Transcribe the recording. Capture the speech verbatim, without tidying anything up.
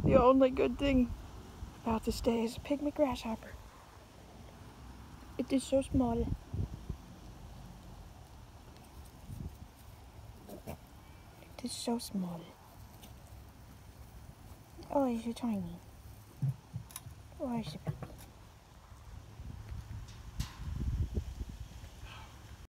The only good thing about this day is a Pygmy Grasshopper. It is so small. It is so small. Oh, it's so tiny. Oh, it's so